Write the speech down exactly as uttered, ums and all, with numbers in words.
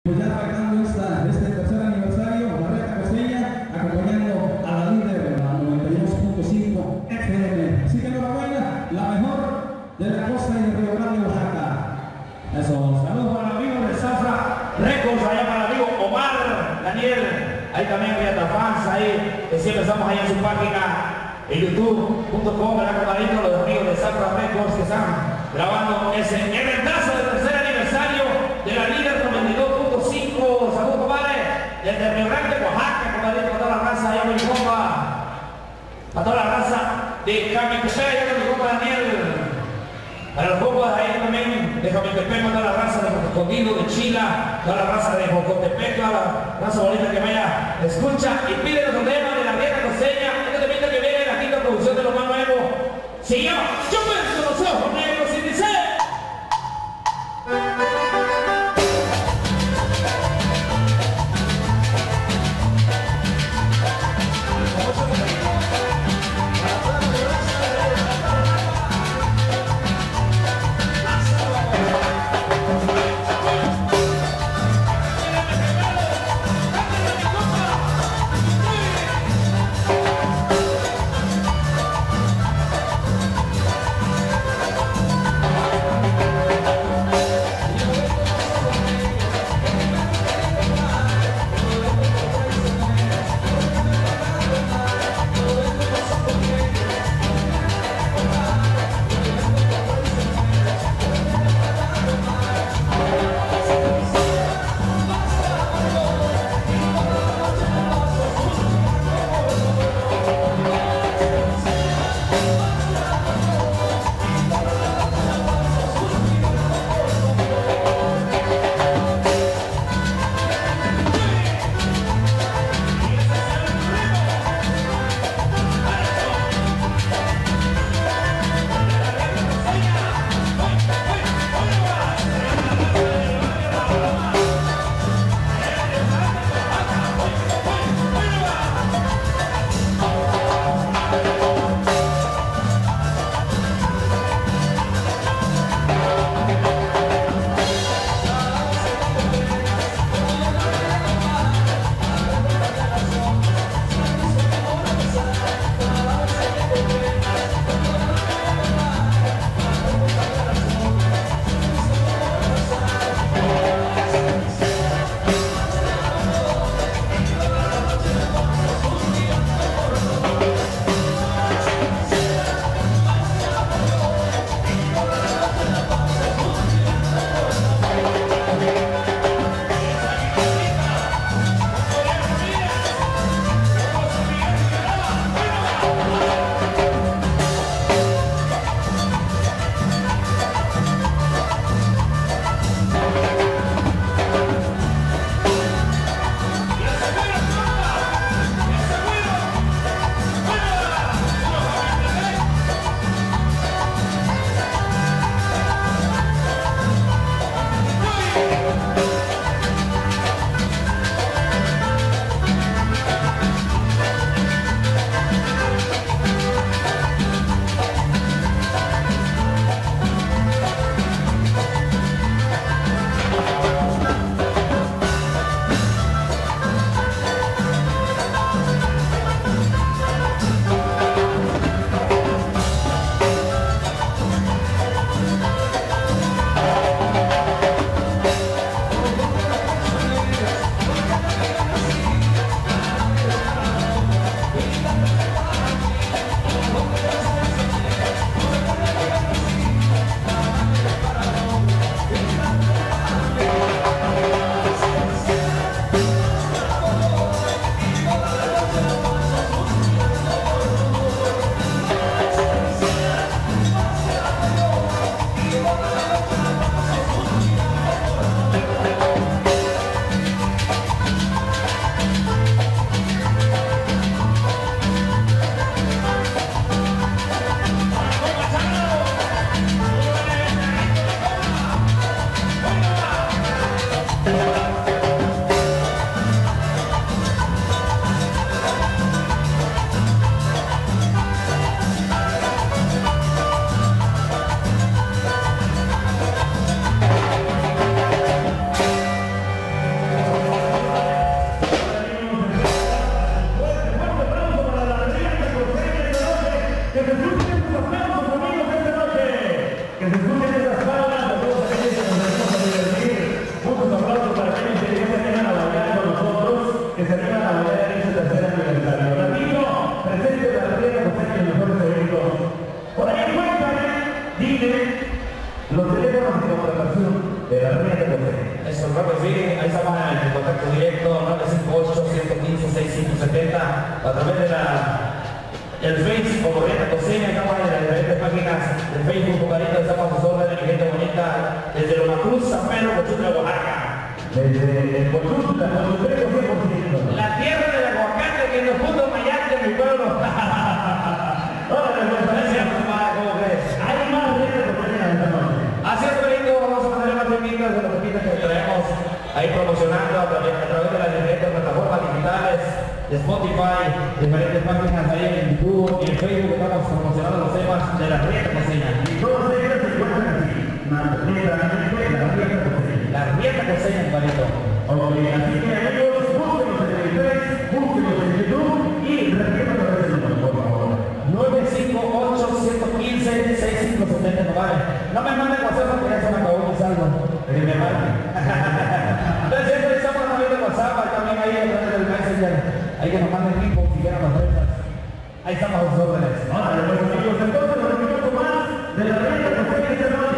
Pues ya arrancando esta, este tercer aniversario, la Reta Costeña, acompañando a la líder de la noventa y dos punto cinco F M. Así que enhorabuena, la mejor de la costa y de Río Grande, Oaxaca. Eso, saludos para el amigo de Zafra Records, allá para el amigo Omar, Daniel, ahí también Riata Fans, ahí, que siempre estamos ahí en su página en youtube punto com, ¿verdad, compadrito? Los amigos de Zafra Records que están grabando ese eventazo del tercer aniversario de la líder noventa y dos punto cinco. Saludos, compadre, desde Río Grande, Oaxaca, compadrito, para toda la raza, allá mi compa, para toda la raza de Jamitepec, allá mi compa Daniel, para los compas ahí también de Jamitepec, toda la raza de Escondido, de Chila, toda la raza de Jocotepec, toda la raza bonita que vaya, escucha y pide los temas de la Reta Costeña. Este temita que viene, la quinta producción de lo más nuevo, se llama Yo Pienso Los Ojos Negros y dice... directo nueve cinco ocho, uno uno cinco, seis cinco siete cero a través de la el Face como Rieta Cocina. Estamos en las diferentes páginas de Facebook, Bucarito, estamos a sus órdenes, mi gente bonita, desde Loma Cruz, San Pedro, Cochutla, Oaxaca. Desde Cochutla, la tierra del aguacate que nos puso Mayate, mi pueblo. Hay más Rieta Cocina en esta noche. Así es, Benito, vamos a poner más temitas de los temitas que traemos ahí promocionando a través, a través de las diferentes plataformas digitales, de Spotify, diferentes páginas ahí en YouTube y en Facebook. Estamos promocionando los temas de la Rieta Cocina. Y todos ellos se encuentran así. La Rieta Cocina. La Rieta Cocina, Benito. Ok, así que amigos, búsquenos en el Face, búsquenos en YouTube y repítanos los resultados, por favor. nueve cinco ocho, uno uno cinco, seis cinco siete cero, no vale. No me manden WhatsApp porque ya se me acabó mi saldo. Que me manden. Entonces siempre estamos hablando de WhatsApp, también ahí a través del Messenger. Ahí que nos manden info si quieren las fresas. Ahí estamos a sus órdenes. Ahora, pues amigos, entonces nos reunimos más de la Rieta Cocina esta noche.